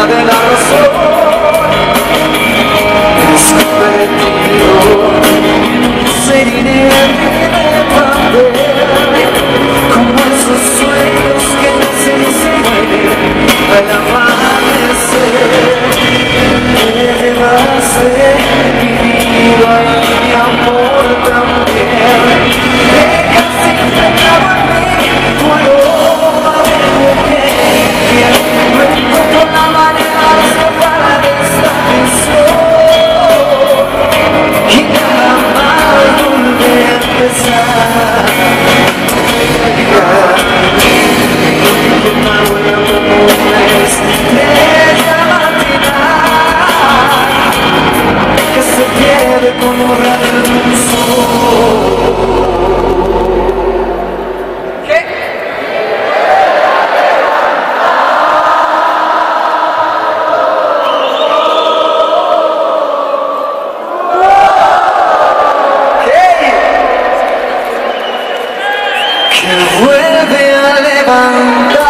de la razón. Escondido, seguiré de papel, como esos sueños que nacen y se mueren al amanecer. Me llevaste mi vida y mi amor también. Dejaste infectado en mí tu aroma de mujer. No encuentro la manera de escapar de esta prisión y nada más volver a empezar. Me vuelvo como una estrella matinal que se pierde como rayo de un sol. ¿Qué? Que vuelve a levantar.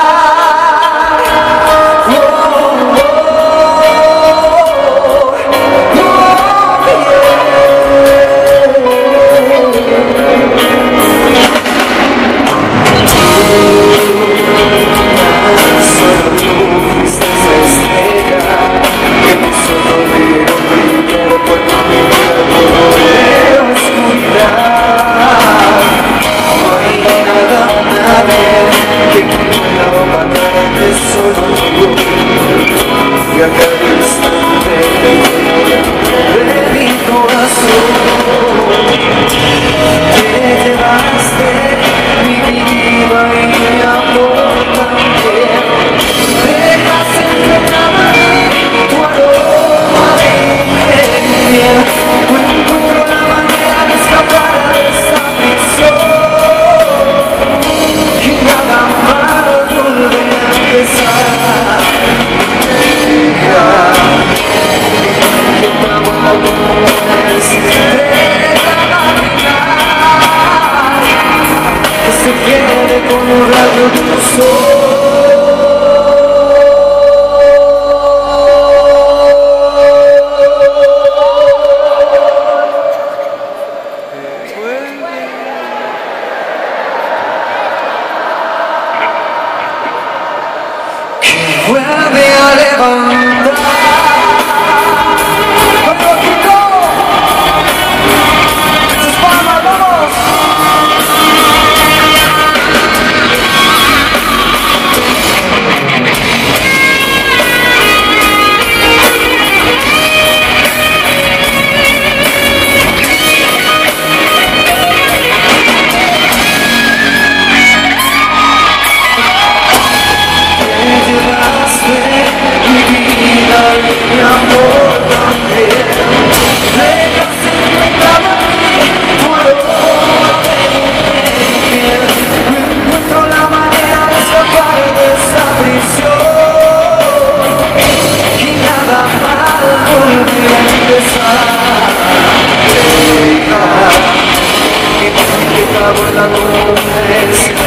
Y a cada instante de mi corazón te llevaste mi vida y mi amor también. Dejaste infectada tu aroma de mujer. No encuentro la manera de escapar de esta prisión y nada más volver a empezar. Que se pierde con un rayo de sol. Que vuelve a levantar. Mi amor también. Dejaste infectado en mí tu aroma de mujer. No encuentro la manera de escapar de esa prisión y nada más volver a empezar. Deja que me quitaba la luz.